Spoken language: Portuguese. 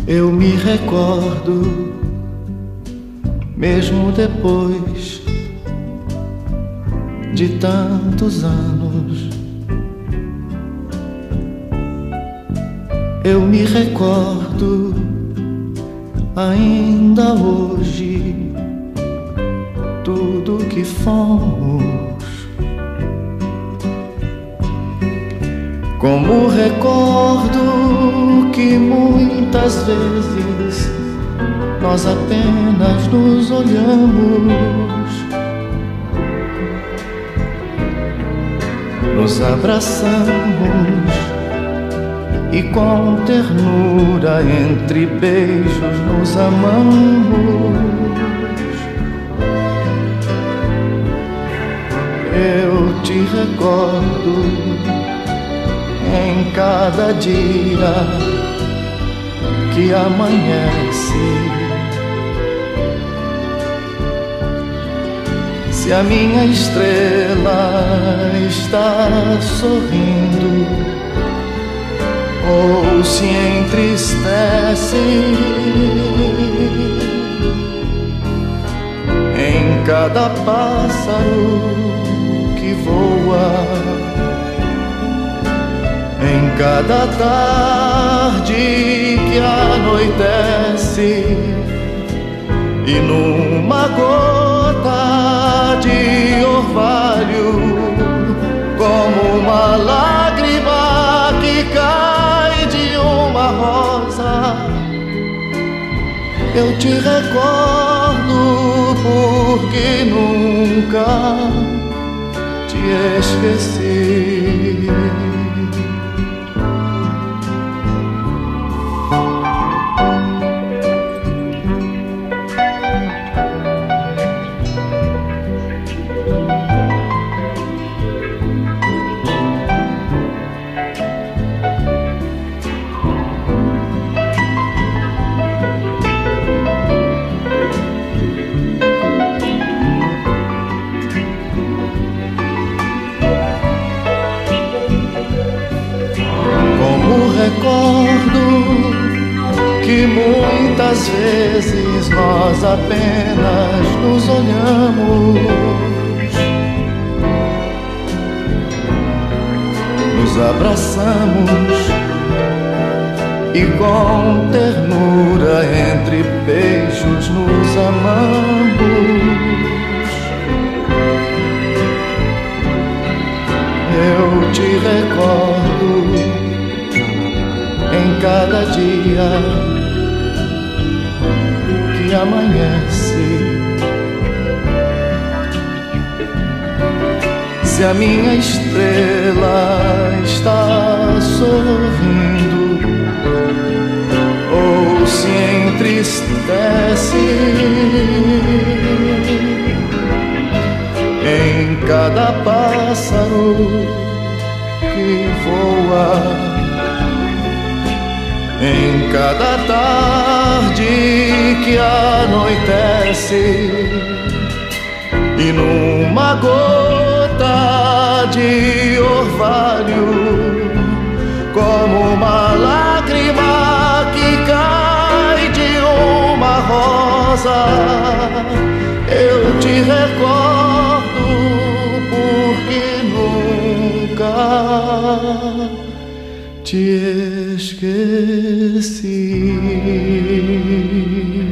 Eu me recordo, mesmo depois de tantos anos. Eu me recordo ainda hoje tudo que fomos. Como recordo que muitas vezes nós apenas nos olhamos, nos abraçamos e com ternura entre beijos nos amamos. Eu te recordo em cada dia que amanhece. Se a minha estrela está sorrindo ou se entristece, em cada pássaro que voa, em cada tarde que anoitece, e numa gota de orvalho, como uma lágrima que cai de uma rosa, eu te recordo porque nunca te esqueci. Recordo que muitas vezes nós apenas nos olhamos, nos abraçamos e com ternura entre beijos nos amamos. Eu te recordo em cada dia que amanhece. Se a minha estrela está sorrindo ou se entristece, em cada pássaro que voa, em cada tarde que anoitece, e numa gota de orvalho, como uma lágrima que cai de uma rosa, eu te recordo porque nunca te esqueci.